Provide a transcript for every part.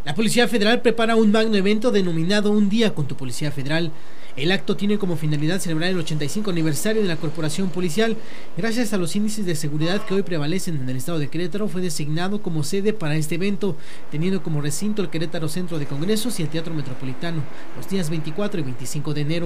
La Policía Federal prepara un magno evento denominado Un Día con tu Policía Federal. El acto tiene como finalidad celebrar el 85 aniversario de la Corporación Policial. Gracias a los índices de seguridad que hoy prevalecen en el estado de Querétaro, fue designado como sede para este evento, teniendo como recinto el Querétaro Centro de Congresos y el Teatro Metropolitano, los días 24 y 25 de enero.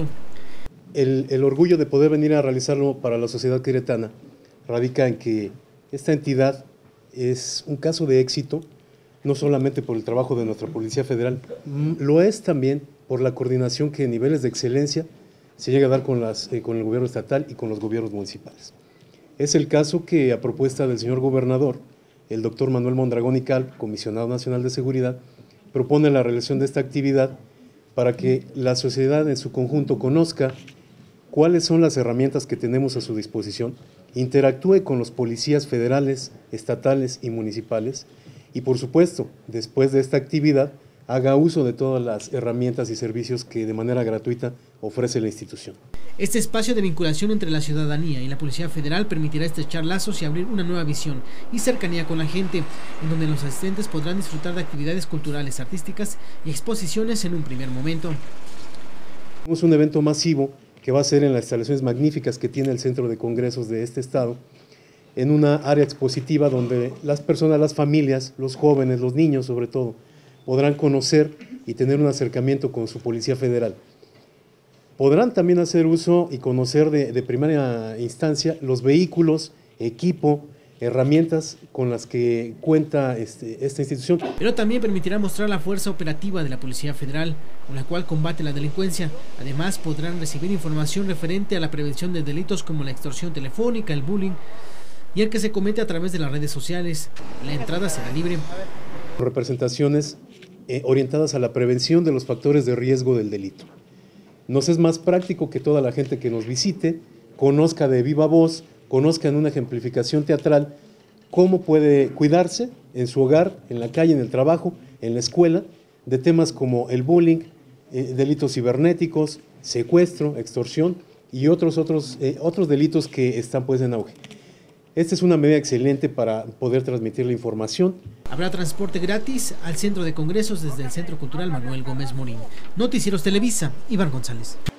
El orgullo de poder venir a realizarlo para la sociedad queretana radica en que esta entidad es un caso de éxito, no solamente por el trabajo de nuestra Policía Federal, lo es también por la coordinación que en niveles de excelencia se llega a dar con el gobierno estatal y con los gobiernos municipales. Es el caso que, a propuesta del señor gobernador, el doctor Manuel Mondragón y Cal, comisionado nacional de seguridad, propone la realización de esta actividad para que la sociedad en su conjunto conozca cuáles son las herramientas que tenemos a su disposición, interactúe con los policías federales, estatales y municipales y, por supuesto, después de esta actividad, haga uso de todas las herramientas y servicios que de manera gratuita ofrece la institución. Este espacio de vinculación entre la ciudadanía y la Policía Federal permitirá estrechar lazos y abrir una nueva visión y cercanía con la gente, en donde los asistentes podrán disfrutar de actividades culturales, artísticas y exposiciones en un primer momento. Tenemos un evento masivo que va a ser en las instalaciones magníficas que tiene el Centro de Congresos de este estado, en una área expositiva donde las personas, las familias, los jóvenes, los niños sobre todo, podrán conocer y tener un acercamiento con su Policía Federal. Podrán también hacer uso y conocer de primera instancia los vehículos, equipo, herramientas con las que cuenta esta institución. Pero también permitirá mostrar la fuerza operativa de la Policía Federal, con la cual combate la delincuencia. Además, podrán recibir información referente a la prevención de delitos como la extorsión telefónica, el bullying y el que se comete a través de las redes sociales. La entrada será libre. Representaciones orientadas a la prevención de los factores de riesgo del delito. Nos es más práctico que toda la gente que nos visite conozca de viva voz, conozca en una ejemplificación teatral cómo puede cuidarse en su hogar, en la calle, en el trabajo, en la escuela, de temas como el bullying, delitos cibernéticos, secuestro, extorsión y otros delitos que están pues en auge. Esta es una medida excelente para poder transmitir la información. Habrá transporte gratis al Centro de Congresos desde el Centro Cultural Manuel Gómez Morín. Noticieros Televisa, Iván González.